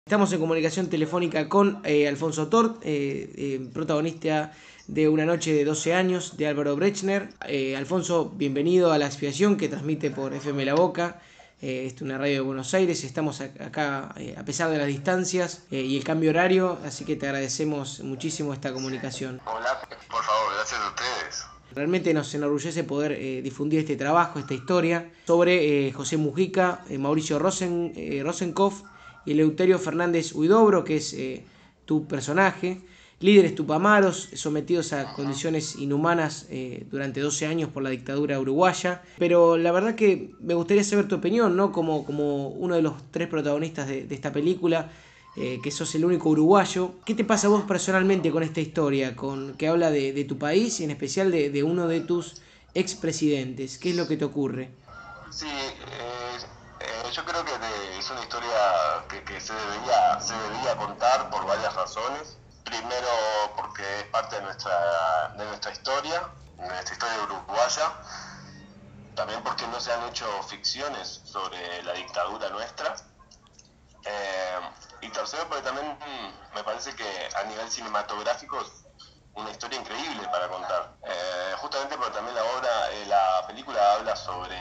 Estamos en comunicación telefónica con Alfonso Tort, protagonista de Una noche de 12 años de Álvaro Brechner. Alfonso, bienvenido a La Expiación, que transmite por FM La Boca, una radio de Buenos Aires. Estamos acá a pesar de las distancias y el cambio horario, así que te agradecemos muchísimo esta comunicación. Hola, por favor, gracias a ustedes. Realmente nos enorgullece poder difundir este trabajo, esta historia, sobre José Mujica, Mauricio Rosenkopf y Eleuterio Fernández Huidobro, que es tu personaje, líderes tupamaros sometidos a condiciones inhumanas durante 12 años por la dictadura uruguaya. Pero la verdad que me gustaría saber tu opinión, ¿no? Como uno de los tres protagonistas de esta película, que sos el único uruguayo. ¿Qué te pasa a vos personalmente con esta historia, que habla de tu país y en especial de uno de tus expresidentes? ¿Qué es lo que te ocurre? Sí, yo creo que es una historia que se debería contar por varias razones. Primero, porque es parte de nuestra historia uruguaya. También porque no se han hecho ficciones sobre la dictadura nuestra. Y tercero, porque también me parece que a nivel cinematográfico es una historia increíble para contar. Justamente porque también la película habla sobre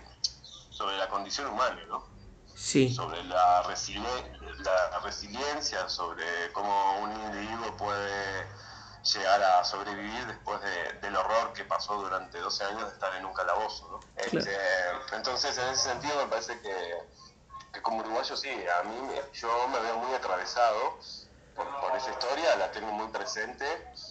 la condición humana, ¿no? Sí. Sobre la resiliencia, sobre cómo un individuo puede llegar a sobrevivir después del horror que pasó durante 12 años de estar en un calabozo, ¿no? Claro. Entonces, en ese sentido, me parece que como uruguayo sí, yo me veo muy atravesado por esa historia, la tengo muy presente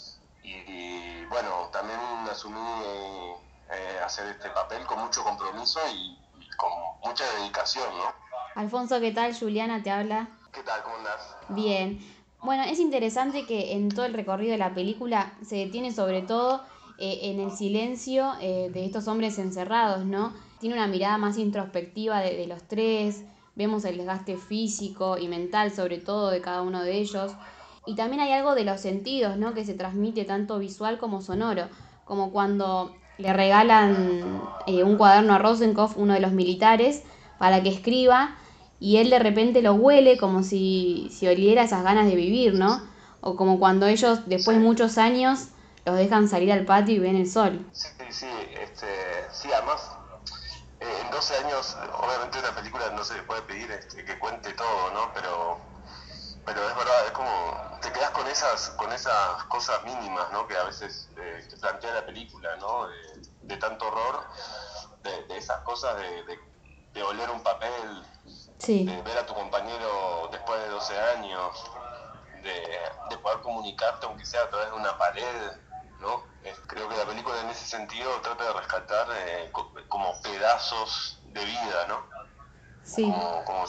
y bueno, también asumí hacer este papel con mucho compromiso y con mucha dedicación, ¿no? Alfonso, ¿qué tal? Juliana te habla. ¿Qué tal? ¿Cómo andás? Bien. Bueno, es interesante que en todo el recorrido de la película se detiene sobre todo en el silencio de estos hombres encerrados, ¿no? Tiene una mirada más introspectiva de los tres, vemos el desgaste físico y mental sobre todo de cada uno de ellos. Y también hay algo de los sentidos, ¿no? Que se transmite tanto visual como sonoro, como cuando le regalan un cuaderno a Rosenkopf, uno de los militares, para que escriba y él de repente lo huele como si oliera esas ganas de vivir, ¿no? O como cuando ellos, después de muchos años, los dejan salir al patio y ven el sol. Sí, sí, además, en 12 años, obviamente una película no se le puede pedir que cuente todo, ¿no? Pero es verdad, es como, te quedas con esas cosas mínimas, ¿no? Que a veces te plantea la película, ¿no? De tanto horror, de esas cosas de oler un papel, Sí. de ver a tu compañero después de 12 años, de poder comunicarte aunque sea a través de una pared, ¿no? Creo que la película en ese sentido trata de rescatar como pedazos de vida, ¿no? Sí. Como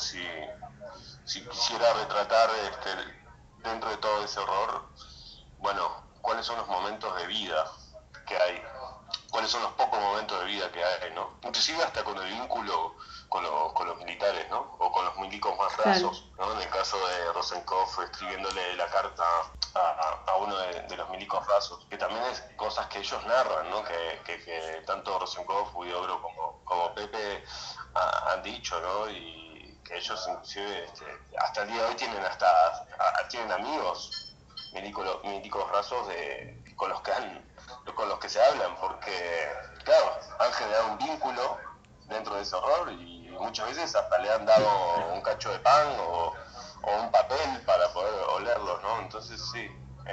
si quisiera retratar dentro de todo ese horror, bueno, cuáles son los momentos de vida que hay, cuáles son los pocos momentos de vida que hay, ¿no? Inclusive hasta con el vínculo con los militares, ¿no? O con los milicos más rasos, ¿no? En el caso de Rosenkopf escribiéndole la carta a uno de los milicos rasos, que también es cosas que ellos narran, ¿no? Que tanto Rosenkopf, Huidobro como Pepe han dicho, ¿no? Y que ellos inclusive hasta el día de hoy tienen amigos milicos rasos con los que se hablan, porque claro, han generado un vínculo dentro de ese horror y muchas veces hasta le han dado un cacho de pan o un papel para poder olerlos, ¿no? Entonces sí,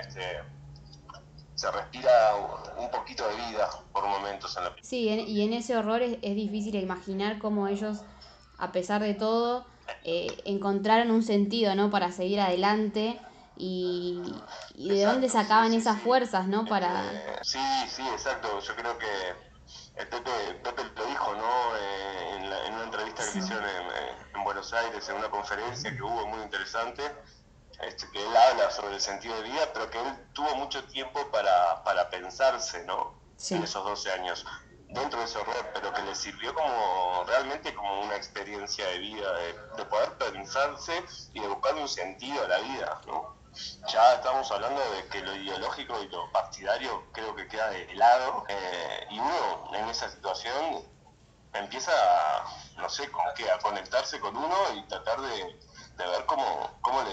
se respira un poquito de vida por momentos en la película. Sí, y en ese horror es difícil imaginar cómo ellos, a pesar de todo, encontraron un sentido, ¿no? Para seguir adelante y de dónde Exacto, sacaban sí, esas sí. fuerzas, ¿no? Para... Sí, sí, exacto. Yo creo que Pepe lo dijo, ¿no? En una entrevista que le Sí. hicieron en Buenos Aires, en una conferencia que hubo muy interesante, que él habla sobre el sentido de vida, pero que él tuvo mucho tiempo para pensarse, ¿no? Sí. En esos 12 años, dentro de ese horror, pero que le sirvió como realmente como una experiencia de vida, de poder pensarse y de buscar un sentido a la vida, ¿no? Ya estamos hablando de que lo ideológico y lo partidario creo que queda de lado, y uno en esa situación empieza, no sé, como que a conectarse con uno y tratar de ver cómo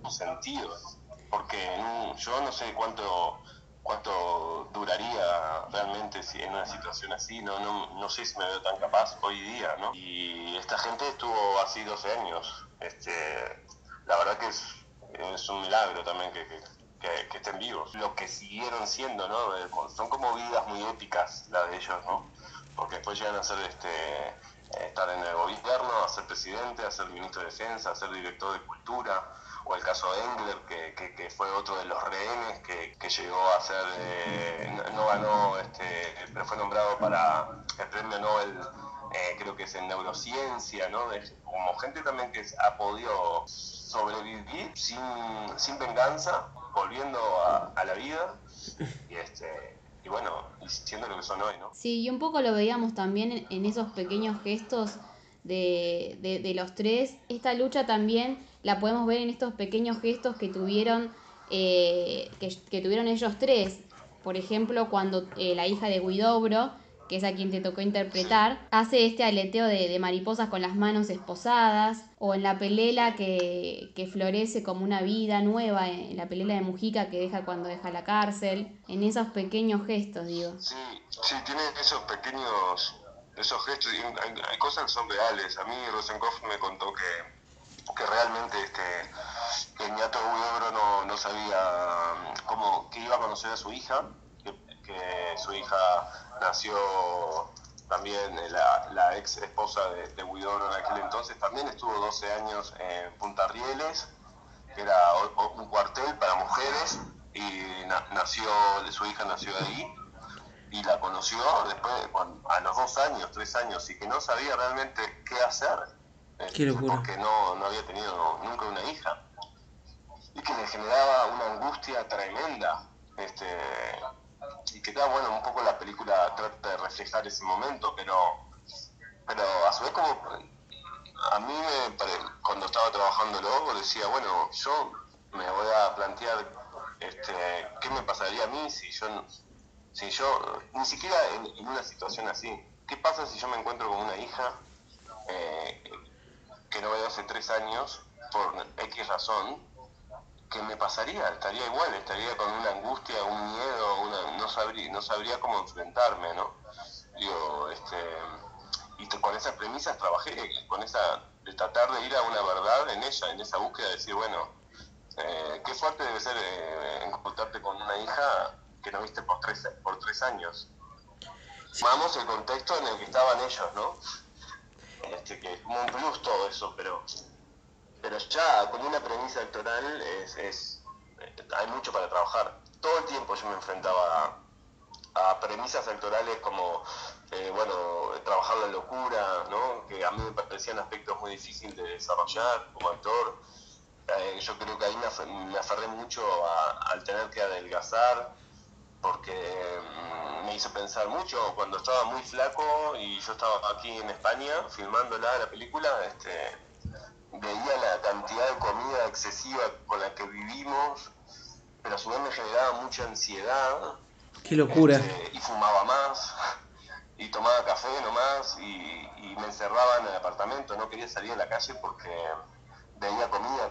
sentido, porque yo no sé cuánto duraría realmente si en una situación así, no sé si me veo tan capaz hoy día, ¿no? Y esta gente estuvo así 12 años, la verdad que es un milagro también que estén vivos. Lo que siguieron siendo, ¿no? Son como vidas muy épicas las de ellos, ¿no? Porque después llegan a ser estar en el gobierno, a ser presidente, a ser ministro de defensa, a ser director de cultura, o el caso de Engler, que fue otro de los rehenes que llegó a ser, no ganó, pero fue nombrado para el premio Nobel, creo que es en neurociencia, ¿no? Como gente también que ha podido sobrevivir sin venganza, volviendo a la vida, y bueno, y siendo lo que son hoy, ¿no? Sí, y un poco lo veíamos también en esos pequeños gestos de los tres. Esta lucha también la podemos ver en estos pequeños gestos que tuvieron, que tuvieron ellos tres. Por ejemplo, cuando la hija de Guidobro, que es a quien te tocó interpretar, hace este aleteo de mariposas con las manos esposadas, o en la pelela que florece como una vida nueva, en la pelela de Mujica que deja cuando deja la cárcel, en esos pequeños gestos, digo. Sí, tiene esos gestos, y hay cosas que son reales. A mí Rosenkopf me contó que realmente el ñato Huidobro no sabía que iba a conocer a su hija, que su hija nació también, la ex esposa de Huidobro en aquel entonces, también estuvo 12 años en Punta Rieles, que era un cuartel para mujeres, y su hija nació ahí, y la conoció después, a los 2 años, 3 años, y que no sabía realmente qué hacer, Qué locura. porque no había tenido nunca una hija, y que le generaba una angustia tremenda, y que bueno, un poco la película trata de reflejar ese momento, pero a su vez, como a mí cuando estaba trabajando luego decía, bueno, yo me voy a plantear qué me pasaría a mí si yo ni siquiera en una situación así, qué pasa si yo me encuentro con una hija que no veo hace 3 años por X razón. ¿Qué me pasaría? Estaría igual, estaría con una angustia, un miedo, no sabría cómo enfrentarme, ¿no? Digo, con esas premisas trabajé, de tratar de ir a una verdad en esa búsqueda de decir, bueno, qué fuerte debe ser encontrarte con una hija que no viste por 3 años. Vamos el contexto en el que estaban ellos, ¿no? Que es como un plus todo eso, pero ya con una premisa electoral hay mucho para trabajar. Todo el tiempo yo me enfrentaba a premisas electorales como, trabajar la locura, ¿no? Que a mí me parecían aspectos muy difíciles de desarrollar como actor. Yo creo que ahí me aferré mucho al tener que adelgazar, porque me hizo pensar mucho cuando estaba muy flaco y yo estaba aquí en España filmándola, la película, veía la cantidad de comida excesiva con la que vivimos, pero a su vez me generaba mucha ansiedad. Qué locura. Y fumaba más, y tomaba café nomás, y me encerraba en el apartamento, no quería salir a la calle porque veía comida.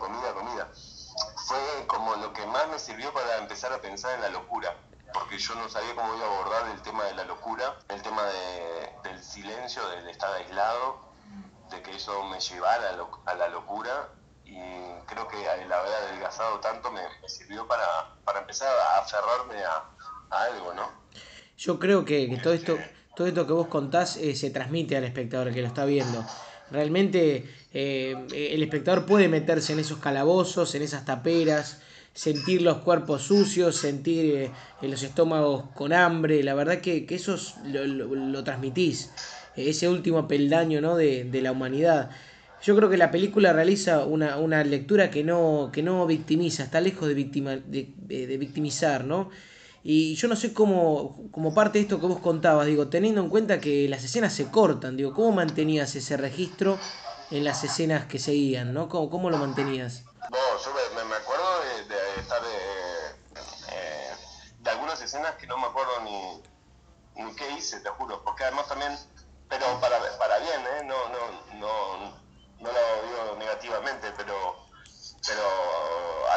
Fue como lo que más me sirvió para empezar a pensar en la locura, porque yo no sabía cómo iba a abordar el tema de la locura, el tema del silencio, del estar aislado, de que eso me llevara a la locura, y creo que el haber adelgazado tanto me sirvió para empezar a aferrarme a algo, ¿no? Yo creo que todo esto que vos contás se transmite al espectador que lo está viendo. Realmente el espectador puede meterse en esos calabozos, en esas taperas, sentir los cuerpos sucios, sentir los estómagos con hambre. La verdad que eso lo transmitís, ese último peldaño, ¿no? de la humanidad. Yo creo que la película realiza una lectura que no victimiza, está lejos de victimizar, ¿no? Y yo no sé como parte de esto que vos contabas, digo, teniendo en cuenta que las escenas se cortan, digo, ¿cómo mantenías ese registro en las escenas que seguían, ¿no? ¿Cómo lo mantenías? Yo me acuerdo de estar de algunas escenas que no me acuerdo ni qué hice, te juro, porque además también, pero para bien, no lo digo negativamente, pero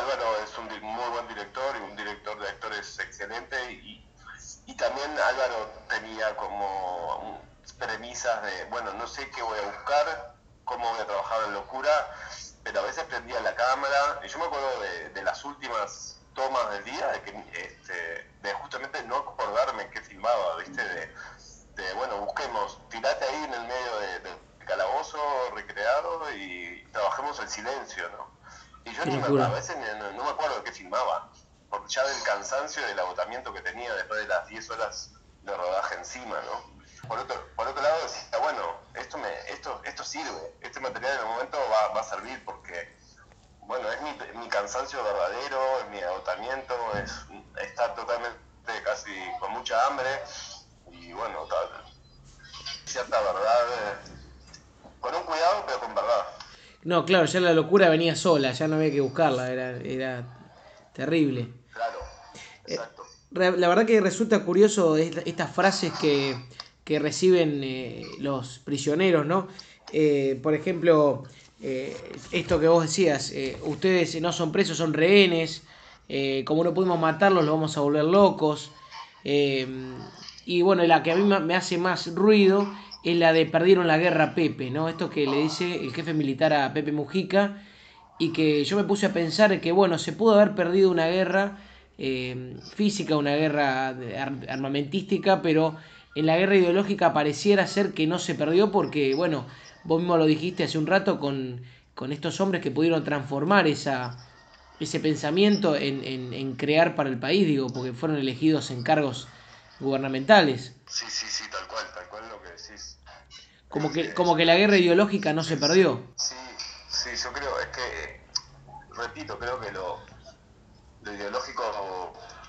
excelente y también Álvaro tenía como premisas de, bueno, no sé qué voy a buscar, cómo voy a trabajar en locura, pero a veces prendía la cámara y yo me acuerdo de las últimas tomas del día, de justamente no acordarme qué filmaba, ¿viste? Bueno, busquemos, tirate ahí en el medio del calabozo recreado y trabajemos el silencio, ¿no? Y yo a veces no me acuerdo de qué filmaba, porque ya del cansancio y del agotamiento que tenía después de las 10 horas de rodaje encima, ¿no? Por otro lado decía, bueno, esto sirve, este material en el momento va a servir porque, bueno, es mi cansancio verdadero, es mi agotamiento, es estar totalmente casi con mucha hambre y bueno, cierta verdad, con un cuidado pero con verdad. No, claro, ya la locura venía sola, ya no había que buscarla, era terrible. Claro, exacto. La verdad que resulta curioso estas frases que reciben los prisioneros, ¿no? Por ejemplo, esto que vos decías, ustedes no son presos, son rehenes, como no pudimos matarlos, los vamos a volver locos. Eh, y bueno, la que a mí me hace más ruido es la de perdieron la guerra Pepe, ¿no? Esto que le dice el jefe militar a Pepe Mujica y que yo me puse a pensar que, bueno, se pudo haber perdido una guerra física, una guerra armamentística, pero en la guerra ideológica pareciera ser que no se perdió porque, bueno, vos mismo lo dijiste hace un rato con estos hombres que pudieron transformar ese pensamiento en crear para el país, digo, porque fueron elegidos en cargos gubernamentales. Sí, tal cual lo que decís. Como que la guerra ideológica no se perdió. Sí, yo creo, es que, repito, creo que lo ideológico,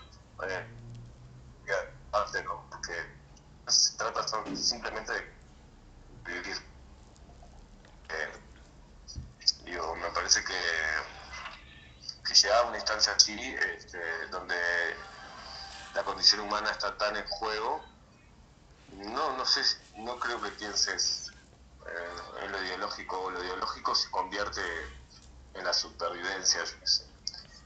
antes, ¿no? Porque se trata simplemente de vivir. Me parece que llegada a una instancia así, donde la condición humana está tan en juego, no sé, no creo que pienses en lo ideológico, o lo ideológico se convierte en la supervivencia, yo qué sé.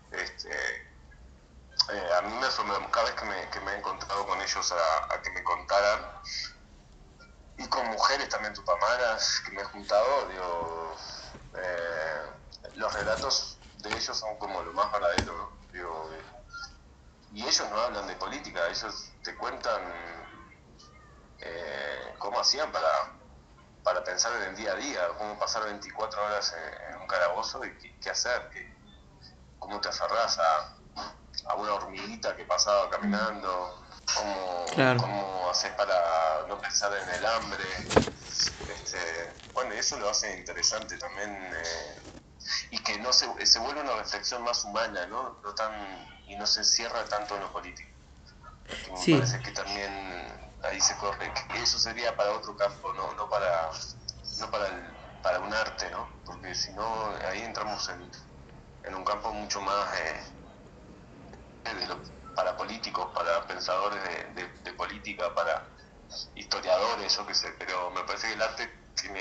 A mí cada vez que me he encontrado con ellos a que me contaran, y con mujeres también tupamaras que me he juntado, digo, los relatos de ellos son como lo más verdadero, ¿no? Digo, y ellos no hablan de política, ellos te cuentan cómo hacían para pensar en el día a día, cómo pasar 24 horas en un calabozo y qué hacer, cómo te aferrás a una hormiguita que pasaba caminando, Claro. cómo haces para no pensar en el hambre. Bueno, eso lo hace interesante también, y que no se vuelve una reflexión más humana, ¿no? Y no se encierra tanto en lo político. Que me Sí, parece que también ahí se corre, que eso sería para otro campo, no para un arte, ¿no? Porque si no, ahí entramos en un campo mucho más para políticos, para pensadores de política, para historiadores, yo qué sé, pero me parece que el arte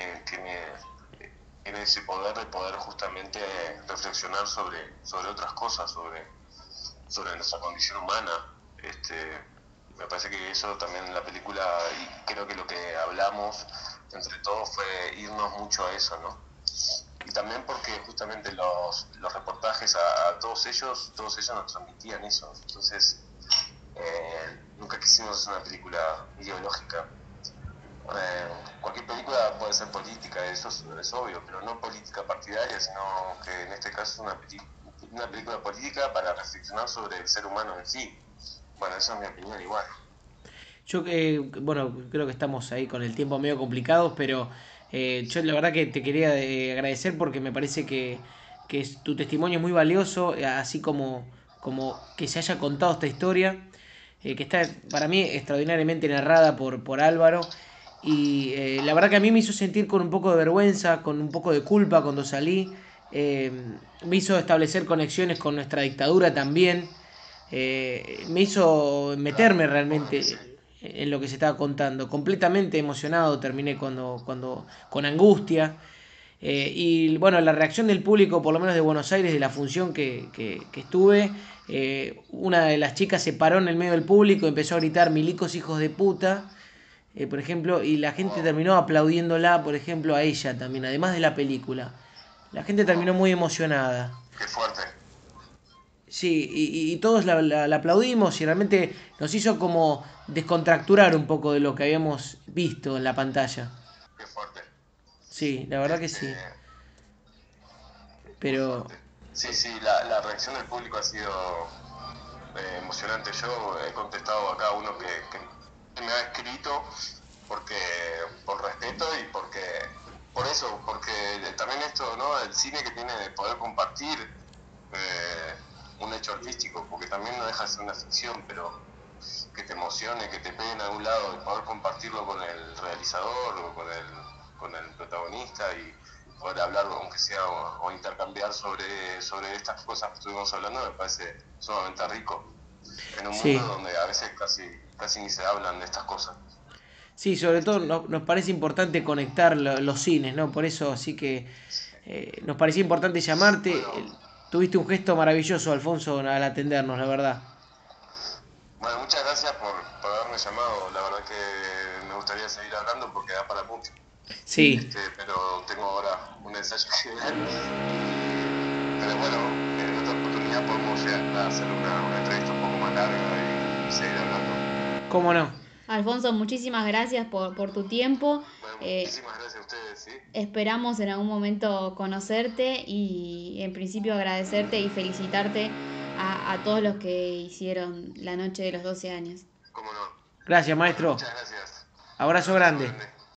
tiene ese poder de poder justamente reflexionar sobre otras cosas, sobre nuestra condición humana. Me parece que eso también en la película, y creo que lo que hablamos entre todos fue irnos mucho a eso, ¿no? Y también porque justamente los reportajes a todos ellos nos transmitían eso. Entonces, nunca quisimos hacer una película ideológica. Cualquier película puede ser política, eso es obvio, pero no política partidaria, sino que en este caso es una película política para reflexionar sobre el ser humano en sí. Bueno, esa es mi opinión igual. yo bueno, creo que estamos ahí con el tiempo medio complicados, pero yo la verdad que te quería agradecer porque me parece que tu testimonio es muy valioso, así como que se haya contado esta historia, que está para mí extraordinariamente narrada por Álvaro. Y la verdad que a mí me hizo sentir con un poco de vergüenza, con un poco de culpa cuando salí. Eh, Me hizo establecer conexiones con nuestra dictadura también. Me hizo meterme Claro, sí. realmente en lo que se estaba contando. Completamente emocionado terminé con angustia. Y bueno, la reacción del público, por lo menos de Buenos Aires, de la función que estuve, una de las chicas se paró en el medio del público y empezó a gritar milicos hijos de puta, por ejemplo, y la gente terminó aplaudiéndola, por ejemplo, a ella también, además de la película. La gente terminó muy emocionada. Qué fuerte. Sí, y todos la aplaudimos y realmente nos hizo como descontracturar un poco de lo que habíamos visto en la pantalla. Qué fuerte. Sí, la verdad que Este, sí. Muy Pero fuerte. Sí, sí, la reacción del público ha sido emocionante. Yo he contestado acá a uno que me ha escrito porque por respeto y por eso, porque también esto, ¿no? El cine que tiene de poder compartir un hecho artístico, porque también no deja de ser una ficción, pero que te emocione, que te pegue en algún lado, y poder compartirlo con el realizador o con el protagonista y poder hablar, aunque sea, o intercambiar sobre estas cosas que estuvimos hablando, me parece sumamente rico. En un mundo sí, donde a veces casi ni se hablan de estas cosas. sí, sobre todo Este, nos parece importante conectar los cines, ¿no? Por eso, así que nos parecía importante llamarte. bueno, Tuviste un gesto maravilloso, Alfonso, al atendernos, la verdad. bueno, muchas gracias por haberme llamado. La verdad que me gustaría seguir hablando porque da para mucho. Sí, Pero tengo ahora un ensayo que ver. Pero bueno, en otra oportunidad podemos llegar a hacer una entrevista un poco más larga y seguir hablando. cómo no. Alfonso, muchísimas gracias por tu tiempo. Bueno, Eh, muchísimas gracias a ustedes, ¿sí? Esperamos en algún momento conocerte y en principio agradecerte y felicitarte a todos los que hicieron la noche de los 12 años. Cómo no. Gracias, Bueno, maestro. muchas gracias. Un Abrazo abrazo grande. grande.